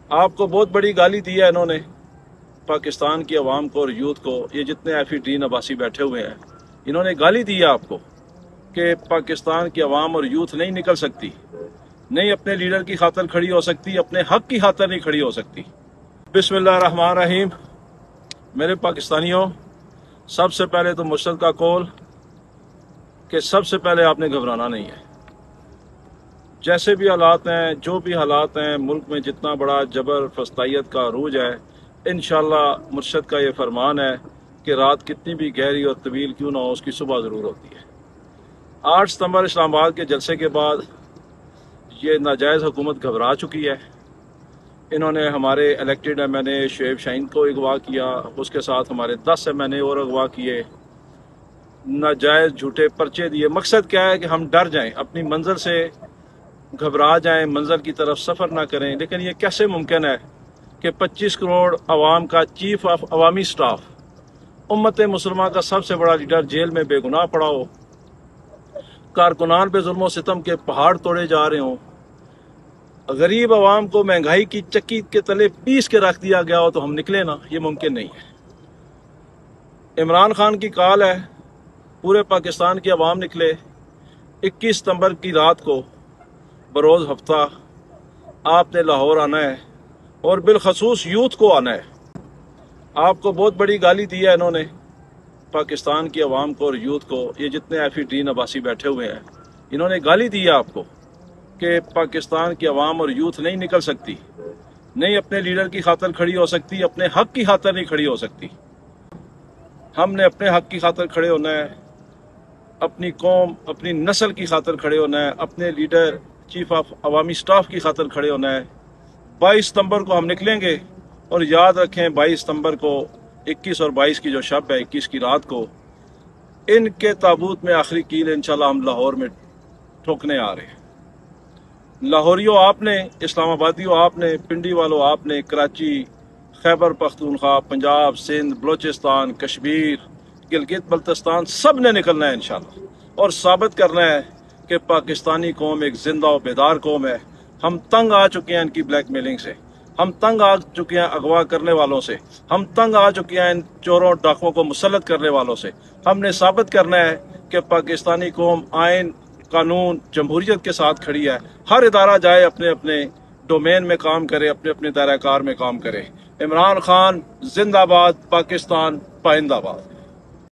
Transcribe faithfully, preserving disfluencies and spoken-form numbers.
आपको बहुत बड़ी गाली दी है इन्होंने, पाकिस्तान की आवाम को और यूथ को। ये जितने एफिडीन अब्बासी बैठे हुए हैं, इन्होंने गाली दी है आपको कि पाकिस्तान की आवाम और यूथ नहीं निकल सकती, नहीं अपने लीडर की खातर खड़ी हो सकती, अपने हक की खातर नहीं खड़ी हो सकती। बिस्मिल्लाह रहमान रहीम। मेरे पाकिस्तानियों, सबसे पहले तो मुर्शद का कौल कि सबसे पहले आपने घबराना नहीं है। जैसे भी हालात हैं, जो भी हालात हैं, मुल्क में जितना बड़ा जबर फस्तायत का अरूज है, इंशाअल्लाह मुर्शद का ये फरमान है कि रात कितनी भी गहरी और तवील क्यों ना हो, उसकी सुबह ज़रूर होती है। आठ सितंबर इस्लामाबाद के जलसे के बाद ये नाजायज़ हुकूमत घबरा चुकी है। इन्होंने हमारे elected M N A Shoaib Shaheen को अगवा किया, उसके साथ हमारे दस एम एन ए और अगवा किए, नाजायज़ झूठे पर्चे दिए। मकसद क्या है कि हम डर जाएं, अपनी मंजिल से घबरा जाएं, मंजिल की तरफ सफ़र ना करें। लेकिन ये कैसे मुमकिन है कि पच्चीस करोड़ आवाम का चीफ ऑफ अवामी स्टाफ, उम्मत मुसलमान का सबसे बड़ा लीडर जेल में बेगुनाह पड़ा हो, कारकुनान पे जुल्म सितम के पहाड़ तोड़े जा रहे हों, गरीब आवाम को महंगाई की चक्की के तले पीस के रख दिया गया हो, तो हम निकले ना? ये मुमकिन नहीं है। इमरान खान की कॉल है, पूरे पाकिस्तान की आवाम निकले। इक्कीस सितंबर की रात को बरोज़ हफ्ता आपने लाहौर आना है और बिलखसूस यूथ को आना है। आपको बहुत बड़ी गाली दी है इन्होंने, पाकिस्तान की आवाम को और यूथ को। ये जितने एफिडीन अब्बासी बैठे हुए हैं, इन्होंने गाली दी है आपको कि पाकिस्तान की आवाम और यूथ नहीं निकल सकती, नहीं अपने लीडर की खातर खड़ी हो सकती, अपने हक की खातर नहीं खड़ी हो सकती। हमने अपने हक की खातर खड़े होना है, अपनी कौम, अपनी नस्ल की खातर खड़े होना है, अपने लीडर चीफ ऑफ अवामी स्टाफ की खातर खड़े होना है। बाईस सितंबर को हम निकलेंगे और याद रखें, बाईस सितंबर को इक्कीस और बाईस की जो शब है, इक्कीस की रात को इनके ताबूत में आखिरी कील इंशाल्लाह हम लाहौर में ठोकने आ रहे हैं। लाहौरियों आपने, इस्लामाबादियों आपने, पिंडी वालों आपने, कराची, खैबर पख्तूनख्वा, पंजाब, सिंध, बलोचिस्तान, कश्मीर, गिलगित बल्तिस्तान, सब ने निकलना है इंशाल्लाह और साबित करना है कि पाकिस्तानी कौम एक जिंदा और बेदार कौम है। हम तंग आ चुके हैं इनकी ब्लैक मेलिंग से, हम तंग आ चुके हैं अगवा करने वालों से, हम तंग आ चुके हैं इन चोरों डाकुओं को मुसल्लत करने वालों से। हमने साबित करना है कि पाकिस्तानी कौम आइन, कानून, जमहूरियत के साथ खड़ी है। हर इदारा जाए अपने अपने डोमेन में काम करे, अपने अपने दायरा कार में काम करे। इमरान खान जिंदाबाद, पाकिस्तान पाइंदाबाद।